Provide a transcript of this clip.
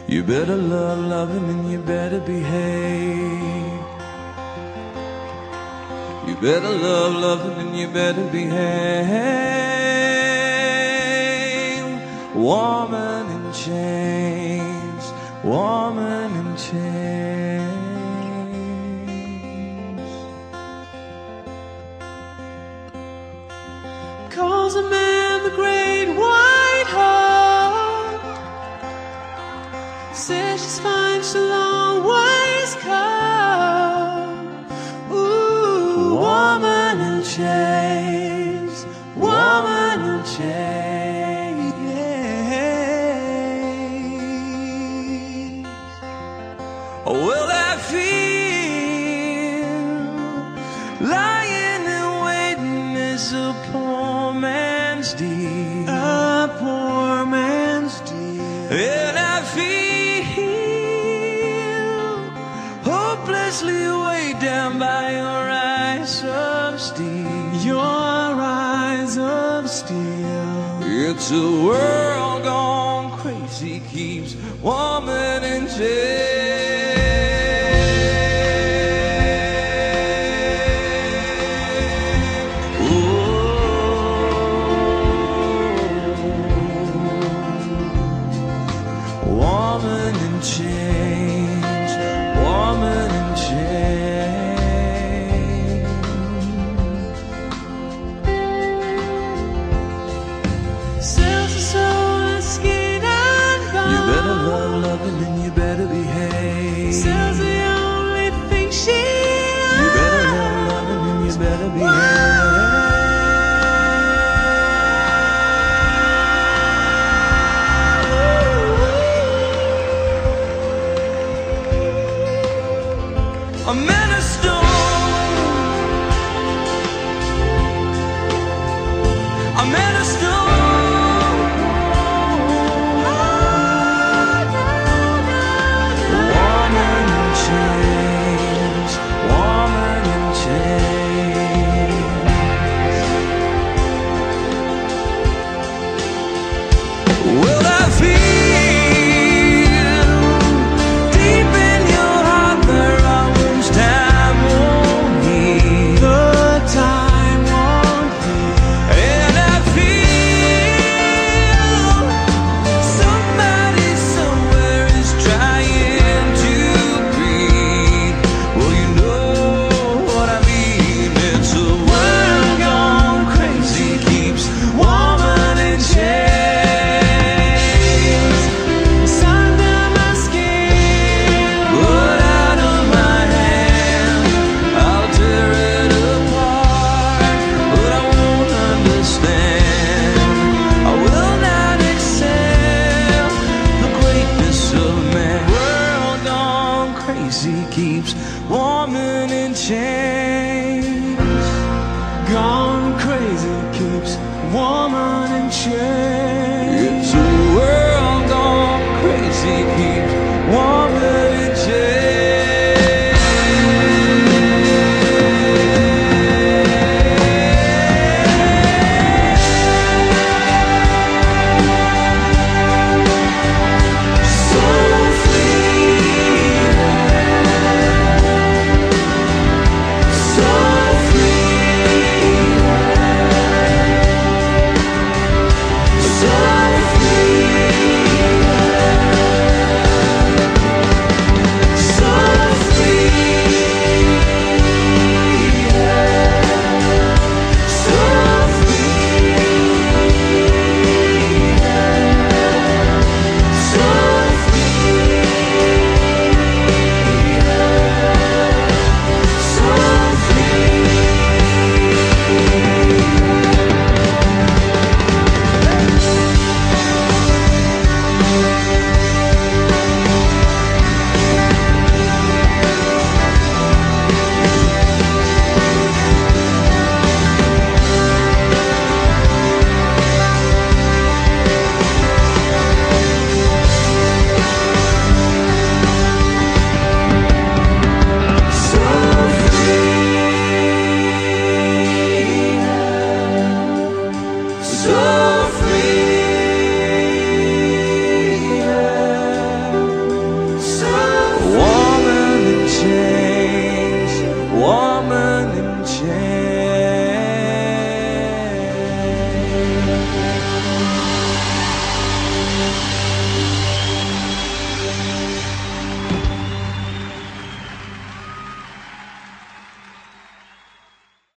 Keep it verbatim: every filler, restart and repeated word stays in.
You better love loving and you better behave. You better love loving and you better behave. Woman in chains, woman in chains. 'Cause a man the great white heart says she's fine, she'll always come. Ooh, woman in chains, woman in chains. Well, I feel lying and waiting is a poor man's deed, a poor man's deed. And I feel hopelessly weighed down by your eyes of steel, your eyes of steel. It's a world gone crazy, keeps woman in jail. Woman in chains, woman in chains. Sells her soul and skin and bone. You better love loving and you better behave. Sells the only thing she owns. You better love loving and you better behave. A man of stone, a man of stone. Woman in chains, woman in chains. Well, I feel deep in your heart there are wounds time won't heal. The time won't heal. And I feel somebody somewhere is trying to breathe. Well, you know what I mean. It's a world gone crazy, keeps woman in chains. Under my skin, put out of my hand, I'll tear it apart, but I won't understand. I will not accept the greatness of man. World gone crazy, keeps woman in chains.